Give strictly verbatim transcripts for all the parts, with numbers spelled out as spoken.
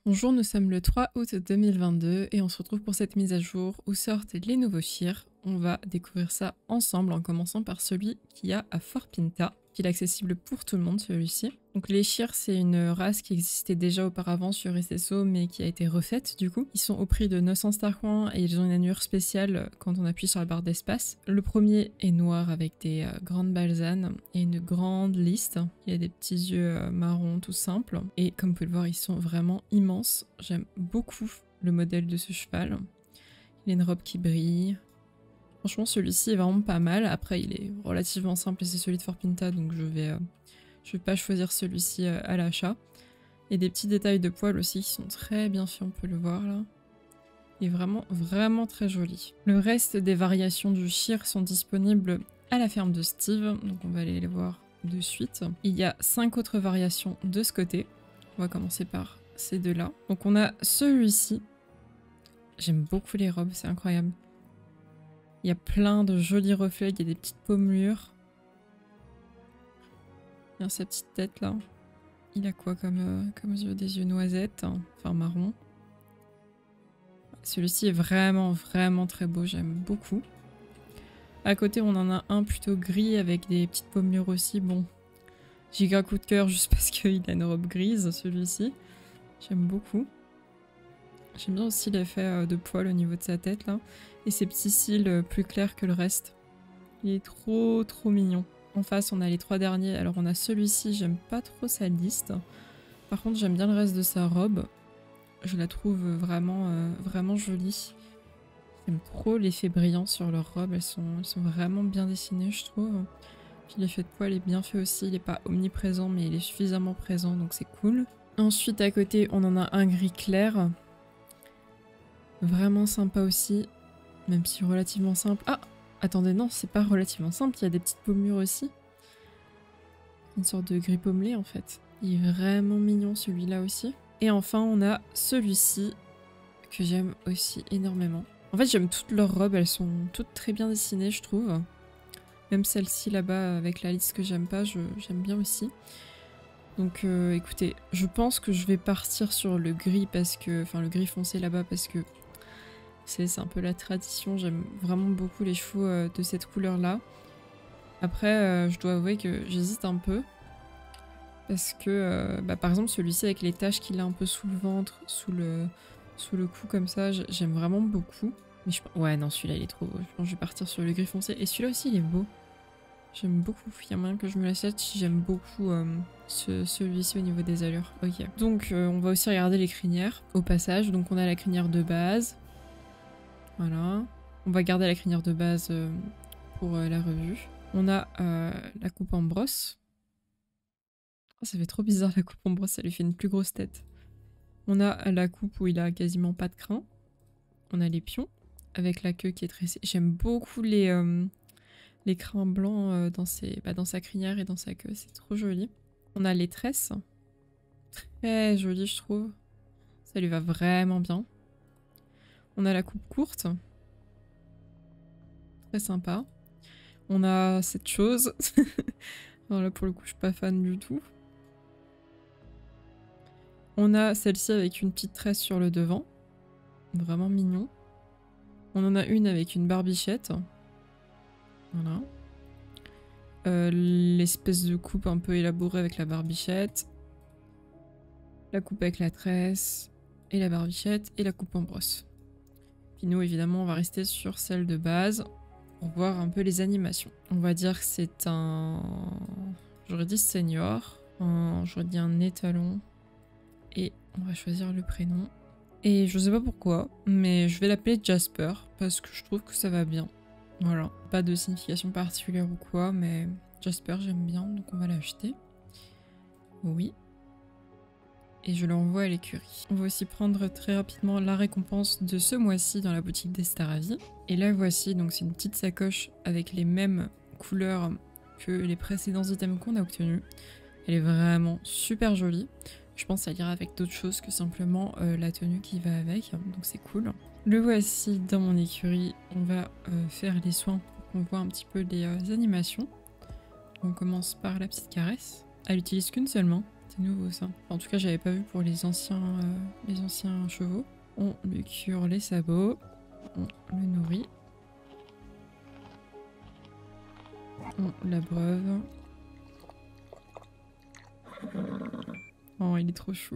Bonjour, nous sommes le trois août deux mille vingt-deux et on se retrouve pour cette mise à jour où sortent les nouveaux Shire. On va découvrir ça ensemble en commençant par celui qui a à Fort Pinta, qui est accessible pour tout le monde celui-ci. Donc les Shire, c'est une race qui existait déjà auparavant sur S S O mais qui a été refaite du coup. Ils sont au prix de neuf cents star coins et ils ont une allure spéciale quand on appuie sur la barre d'espace. Le premier est noir avec des euh, grandes balsanes et une grande liste. Il a des petits yeux euh, marrons tout simples et comme vous pouvez le voir ils sont vraiment immenses. J'aime beaucoup le modèle de ce cheval. Il a une robe qui brille. Franchement, celui-ci est vraiment pas mal. Après, il est relativement simple et c'est celui de Fort Pinta, donc je vais, euh, je vais pas choisir celui-ci euh, à l'achat. Et des petits détails de poils aussi qui sont très bien faits, on peut le voir là. Il est vraiment, vraiment très joli. Le reste des variations du Shire sont disponibles à la ferme de Steve, donc on va aller les voir de suite. Il y a cinq autres variations de ce côté. On va commencer par ces deux-là. Donc on a celui-ci. J'aime beaucoup les robes, c'est incroyable. Il y a plein de jolis reflets, il y a des petites pommures. Il y a sa petite tête là. Il a quoi comme, euh, comme yeux? Des yeux noisettes, hein, enfin marron. Celui-ci est vraiment, vraiment très beau, j'aime beaucoup. À côté, on en a un plutôt gris avec des petites pommures aussi. Bon, giga coup de cœur juste parce qu'il a une robe grise, celui-ci. J'aime beaucoup. J'aime bien aussi l'effet de poil au niveau de sa tête là. Et ses petits cils plus clairs que le reste. Il est trop trop mignon. En face on a les trois derniers. Alors on a celui-ci, j'aime pas trop sa liste. Par contre j'aime bien le reste de sa robe. Je la trouve vraiment euh, vraiment jolie. J'aime trop l'effet brillant sur leur robe. Elles sont, elles sont vraiment bien dessinées je trouve. Puis l'effet de poil est bien fait aussi. Il est pas omniprésent mais il est suffisamment présent donc c'est cool. Ensuite à côté on en a un gris clair. Vraiment sympa aussi, même si relativement simple. Ah, attendez, non, c'est pas relativement simple, il y a des petites pommures aussi. Une sorte de gris pommelé en fait. Il est vraiment mignon celui-là aussi. Et enfin, on a celui-ci, que j'aime aussi énormément. En fait, j'aime toutes leurs robes, elles sont toutes très bien dessinées, je trouve. Même celle-ci là-bas, avec la liste que j'aime pas, j'aime bien aussi. Donc euh, écoutez, je pense que je vais partir sur le gris parce que... Enfin, le gris foncé là-bas parce que... C'est un peu la tradition, j'aime vraiment beaucoup les chevaux euh, de cette couleur-là. Après, euh, je dois avouer que j'hésite un peu. Parce que, euh, bah, par exemple, celui-ci avec les taches qu'il a un peu sous le ventre, sous le, sous le cou comme ça, j'aime vraiment beaucoup. Mais je... Ouais, non, celui-là, il est trop beau. Je pense que je vais partir sur le gris foncé. Et celui-là aussi, il est beau. J'aime beaucoup. Il y a moyen que je me l'achète si j'aime beaucoup euh, ce, celui-ci au niveau des allures. Ok. Donc, euh, on va aussi regarder les crinières au passage. Donc, on a la crinière de base. Voilà. On va garder la crinière de base euh, pour euh, la revue. On a euh, la coupe en brosse. Oh, ça fait trop bizarre la coupe en brosse, ça lui fait une plus grosse tête. On a la coupe où il a quasiment pas de crin. On a les pions avec la queue qui est tressée. J'aime beaucoup les, euh, les crins blancs euh, dans, ses, bah, dans sa crinière et dans sa queue, c'est trop joli. On a les tresses. Très joli je trouve. Ça lui va vraiment bien. On a la coupe courte. Très sympa. On a cette chose. Alors là, pour le coup, je suis pas fan du tout. On a celle-ci avec une petite tresse sur le devant. Vraiment mignon. On en a une avec une barbichette. Voilà. Euh, L'espèce de coupe un peu élaborée avec la barbichette. La coupe avec la tresse. Et la barbichette. Et la coupe en brosse. Puis nous, évidemment, on va rester sur celle de base. Pour voir un peu les animations. On va dire que c'est un... J'aurais dit senior. Un... J'aurais dit un étalon. Et on va choisir le prénom. Et je sais pas pourquoi, mais je vais l'appeler Jasper. Parce que je trouve que ça va bien. Voilà. Pas de signification particulière ou quoi, mais Jasper j'aime bien, donc on va l'acheter. Oui. Et je l'envoie à l'écurie. On va aussi prendre très rapidement la récompense de ce mois-ci dans la boutique d'Estaravi. Et là voici, donc c'est une petite sacoche avec les mêmes couleurs que les précédents items qu'on a obtenus. Elle est vraiment super jolie. Je pense qu'elle ira avec d'autres choses que simplement euh, la tenue qui va avec, donc c'est cool. Le voici dans mon écurie. On va euh, faire les soins pour qu'on voit un petit peu les euh, animations. On commence par la petite caresse. Elle utilise qu'une seulement. C'était nouveau ça. En tout cas, j'avais pas vu pour les anciens, euh, les anciens chevaux. On lui cure les sabots. On le nourrit. On l'abreuve. Oh, il est trop chou.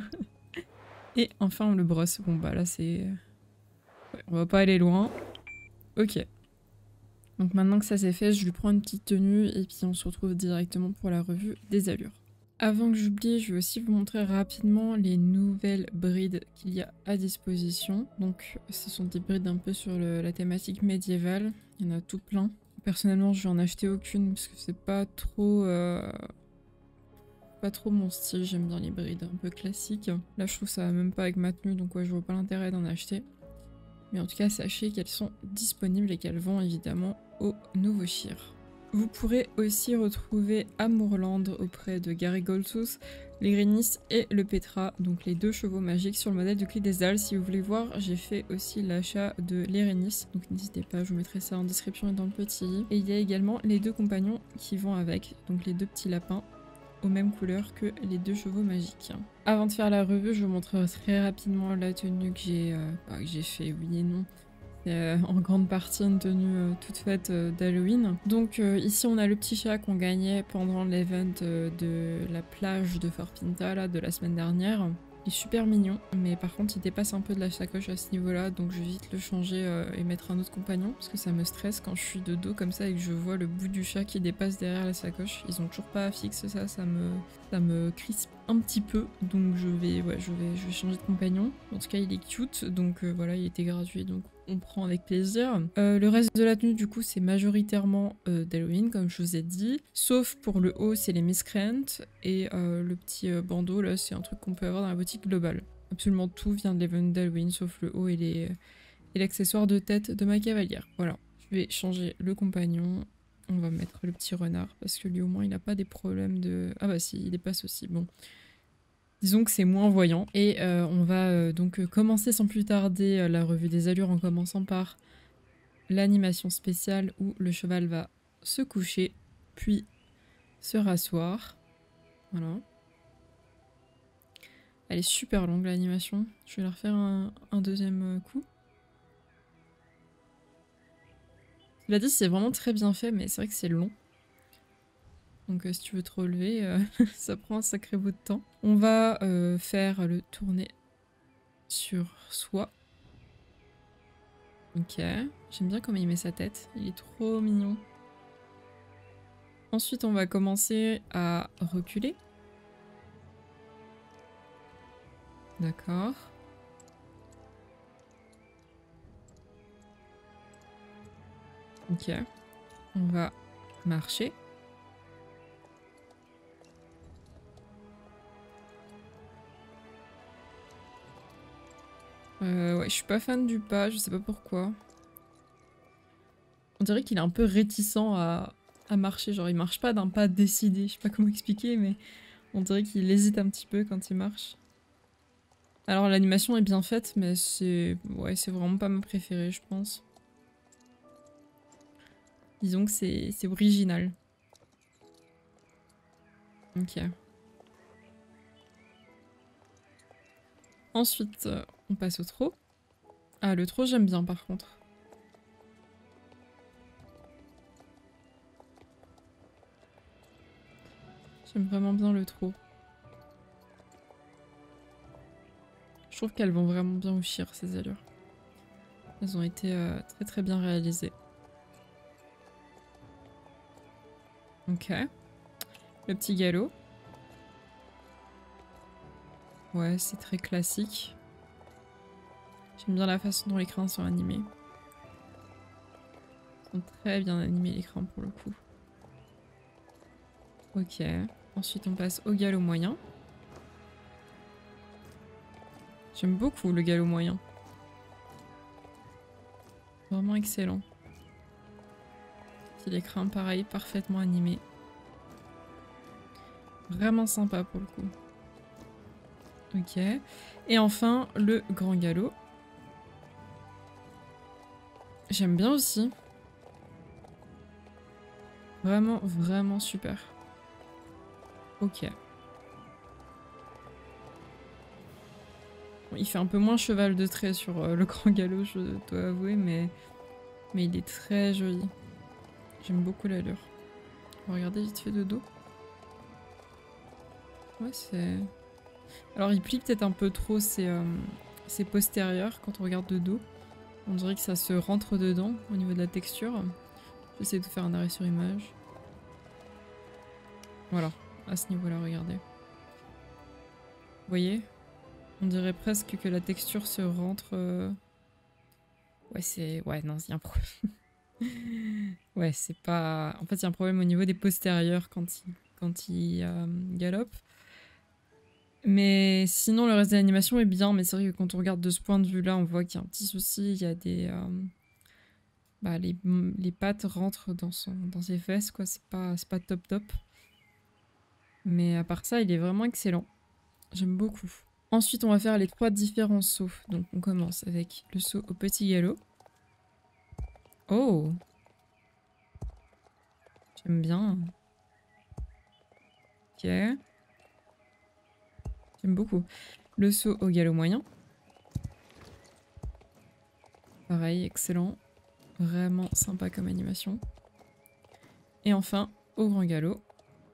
Et enfin, on le brosse. Bon, bah là, c'est... Ouais, on va pas aller loin. Ok. Donc maintenant que ça c'est fait, je lui prends une petite tenue et puis on se retrouve directement pour la revue des allures. Avant que j'oublie, je vais aussi vous montrer rapidement les nouvelles brides qu'il y a à disposition. Donc ce sont des brides un peu sur le, la thématique médiévale, il y en a tout plein. Personnellement je vais en acheter aucune parce que c'est pas trop... Euh... pas trop mon style, j'aime bien les brides un peu classiques. Là je trouve ça va même pas avec ma tenue, donc ouais, je vois pas l'intérêt d'en acheter. Mais en tout cas, sachez qu'elles sont disponibles et qu'elles vont évidemment au Nouveau Shire. Vous pourrez aussi retrouver Amourland auprès de Gary Goldtooth, l'Irénis et le Petra, donc les deux chevaux magiques sur le modèle de Clé des Halles. Si vous voulez voir, j'ai fait aussi l'achat de l'Irénis, donc n'hésitez pas, je vous mettrai ça en description et dans le petit i. Et il y a également les deux compagnons qui vont avec, donc les deux petits lapins, aux mêmes couleurs que les deux chevaux magiques. Avant de faire la revue, je vous montrerai très rapidement la tenue que j'ai euh, bah, que j'ai fait, oui et non. C'est euh, en grande partie une tenue euh, toute faite euh, d'Halloween. Donc euh, ici on a le petit chat qu'on gagnait pendant l'event euh, de la plage de Fort Pinta là, de la semaine dernière. Il est super mignon, mais par contre il dépasse un peu de la sacoche à ce niveau-là, donc je vais vite le changer euh, et mettre un autre compagnon, parce que ça me stresse quand je suis de dos comme ça et que je vois le bout du chat qui dépasse derrière la sacoche. Ils ont toujours pas fixe ça, ça me, ça me crispe un petit peu, donc je vais, ouais, je vais, je vais changer de compagnon. En tout cas il est cute, donc euh, voilà, il était gratuit, donc on prend avec plaisir. Euh, le reste de la tenue du coup c'est majoritairement euh, d'Halloween comme je vous ai dit, sauf pour le haut c'est les Miscreants et euh, le petit euh, bandeau là c'est un truc qu'on peut avoir dans la boutique globale. Absolument tout vient de l'event d'Halloween sauf le haut et les et l'accessoire de tête de ma cavalière. Voilà, je vais changer le compagnon, on va mettre le petit renard parce que lui au moins il n'a pas des problèmes de... Ah bah si, il dépasse aussi, bon. Disons que c'est moins voyant. Et euh, on va euh, donc euh, commencer sans plus tarder euh, la revue des allures en commençant par l'animation spéciale où le cheval va se coucher, puis se rasseoir. Voilà. Elle est super longue l'animation. Je vais la refaire un, un deuxième coup. Cela dit, c'est vraiment très bien fait, mais c'est vrai que c'est long. Donc euh, si tu veux te relever, euh, ça prend un sacré bout de temps. On va euh, faire le tourner sur soi. Ok, j'aime bien comment il met sa tête, il est trop mignon. Ensuite on va commencer à reculer. D'accord. Ok, on va marcher. Euh, ouais, je suis pas fan du pas, je sais pas pourquoi. On dirait qu'il est un peu réticent à, à marcher, genre il marche pas d'un pas décidé, je sais pas comment expliquer, mais on dirait qu'il hésite un petit peu quand il marche. Alors l'animation est bien faite, mais c'est ouais, c'est vraiment pas ma préférée, je pense. Disons que c'est original. Ok. Ensuite, euh, on passe au trot. Ah, le trot, j'aime bien par contre. J'aime vraiment bien le trot. Je trouve qu'elles vont vraiment bien au shire, ces allures. Elles ont été euh, très très bien réalisées. Ok. Le petit galop. Ouais, c'est très classique. J'aime bien la façon dont les crins sont animés. Ils sont très bien animés les crins pour le coup. Ok. Ensuite on passe au galop moyen. J'aime beaucoup le galop moyen. Vraiment excellent. Puis les crins pareil, parfaitement animés. Vraiment sympa pour le coup. Ok. Et enfin, le grand galop. J'aime bien aussi. Vraiment, vraiment super. Ok. Bon, il fait un peu moins cheval de trait sur euh, le grand galop, je dois avouer, mais, mais il est très joli. J'aime beaucoup l'allure. On va regarder vite fait de dos. Ouais, c'est... Alors il plie peut-être un peu trop ses, euh, ses postérieurs quand on regarde de dos. On dirait que ça se rentre dedans au niveau de la texture. J'essaie de faire un arrêt sur image. Voilà, à ce niveau-là, regardez. Vous voyez? On dirait presque que la texture se rentre... Euh... Ouais, c'est... Ouais, non, il y a un problème. Ouais, c'est pas... En fait, il y a un problème au niveau des postérieurs quand il, quand il euh, galope. Mais sinon, le reste de l'animation est bien, mais c'est vrai que quand on regarde de ce point de vue-là, on voit qu'il y a un petit souci, il y a des... Euh... Bah, les, les pattes rentrent dans, son, dans ses fesses, quoi, c'est pas, c'est pas top top. Mais à part ça, il est vraiment excellent. J'aime beaucoup. Ensuite, on va faire les trois différents sauts. Donc on commence avec le saut au petit galop. Oh! J'aime bien. Ok. J'aime beaucoup. Le saut au galop moyen. Pareil, excellent. Vraiment sympa comme animation. Et enfin, au grand galop.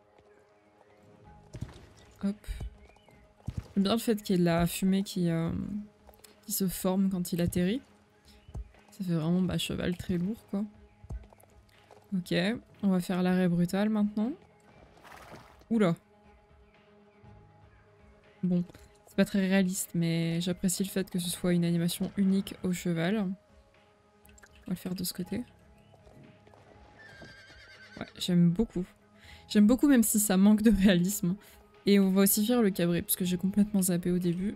Hop. J'aime bien le fait qu'il y ait de la fumée qui, euh, qui se forme quand il atterrit. Ça fait vraiment bah, cheval très lourd, quoi. Ok, on va faire l'arrêt brutal maintenant. Oula. Bon, c'est pas très réaliste, mais j'apprécie le fait que ce soit une animation unique au cheval. On va le faire de ce côté. Ouais, j'aime beaucoup. J'aime beaucoup même si ça manque de réalisme. Et on va aussi faire le cabré, parce que j'ai complètement zappé au début.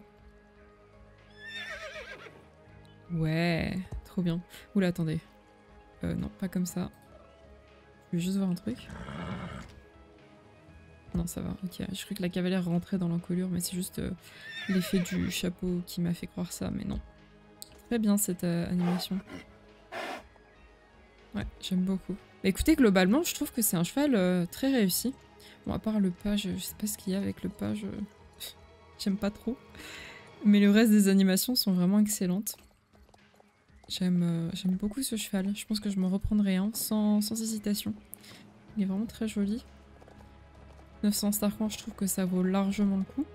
Ouais, trop bien. Oula, attendez. Euh, non, pas comme ça. Je vais juste voir un truc. Non, ça va, ok. Je crois que la cavalière rentrait dans l'encolure, mais c'est juste euh, l'effet du chapeau qui m'a fait croire ça, mais non. Très bien cette euh, animation. Ouais, j'aime beaucoup. Bah, écoutez, globalement, je trouve que c'est un cheval euh, très réussi. Bon, à part le page, je sais pas ce qu'il y a avec le page. Euh... J'aime pas trop. Mais le reste des animations sont vraiment excellentes. J'aime euh, j'aime beaucoup ce cheval. Je pense que je m'en reprendrai un sans, sans hésitation. Il est vraiment très joli. neuf cents star coins, je trouve que ça vaut largement le coup.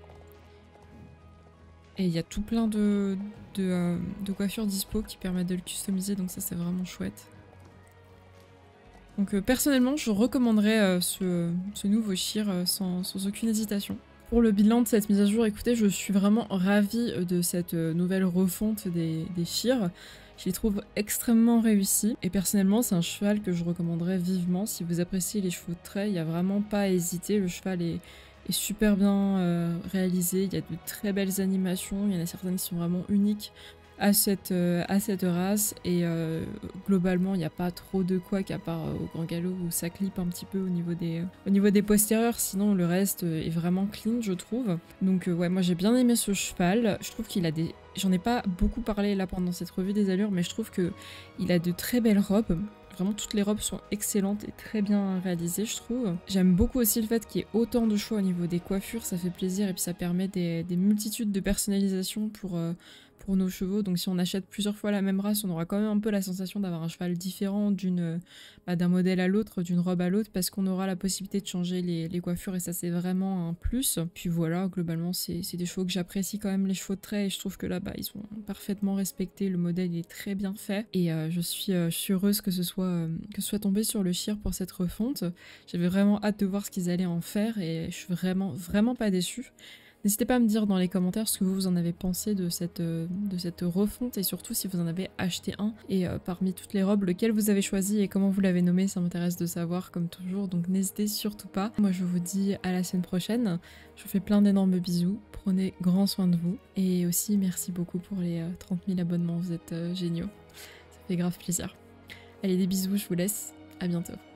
Et il y a tout plein de, de, euh, de coiffures dispo qui permettent de le customiser, donc ça c'est vraiment chouette. Donc euh, personnellement, je recommanderais euh, ce, ce nouveau Shear euh, sans, sans aucune hésitation. Pour le bilan de cette mise à jour, écoutez, je suis vraiment ravie de cette euh, nouvelle refonte des, des Shear. Je les trouve extrêmement réussis. Et personnellement, c'est un cheval que je recommanderais vivement. Si vous appréciez les chevaux de trait, il n'y a vraiment pas à hésiter. Le cheval est, est super bien euh, réalisé. Il y a de très belles animations. Il y en a certaines qui sont vraiment uniques à cette, euh, à cette race. Et euh, globalement, il n'y a pas trop de couacs à part euh, au grand galop où ça clip un petit peu au niveau des, euh, au niveau des postérieurs. Sinon, le reste euh, est vraiment clean, je trouve. Donc euh, ouais, moi j'ai bien aimé ce cheval. Je trouve qu'il a des... J'en ai pas beaucoup parlé là pendant cette revue des allures, mais je trouve que il a de très belles robes. Vraiment, toutes les robes sont excellentes et très bien réalisées, je trouve. J'aime beaucoup aussi le fait qu'il y ait autant de choix au niveau des coiffures, ça fait plaisir et puis ça permet des, des multitudes de personnalisation pour, euh, pour nos chevaux. Donc si on achète plusieurs fois la même race, on aura quand même un peu la sensation d'avoir un cheval différent d'une, bah, d'un modèle à l'autre, d'une robe à l'autre, parce qu'on aura la possibilité de changer les, les coiffures et ça c'est vraiment un plus. Puis voilà, globalement c'est des chevaux que j'apprécie quand même, les chevaux de trait, et je trouve que là bah, ils sont parfaitement respectés, le modèle est très bien fait et euh, je, suis, euh, je suis heureuse que ce soit que ce soit tombé sur le Shear pour cette refonte. J'avais vraiment hâte de voir ce qu'ils allaient en faire et je suis vraiment vraiment pas déçue. N'hésitez pas à me dire dans les commentaires ce que vous en avez pensé de cette, de cette refonte et surtout si vous en avez acheté un et euh, parmi toutes les robes lequel vous avez choisi et comment vous l'avez nommé, ça m'intéresse de savoir comme toujours, donc n'hésitez surtout pas. Moi je vous dis à la semaine prochaine, je vous fais plein d'énormes bisous, prenez grand soin de vous et aussi merci beaucoup pour les euh, trente mille abonnements, vous êtes euh, géniaux, ça fait grave plaisir. Allez, des bisous, je vous laisse, à bientôt.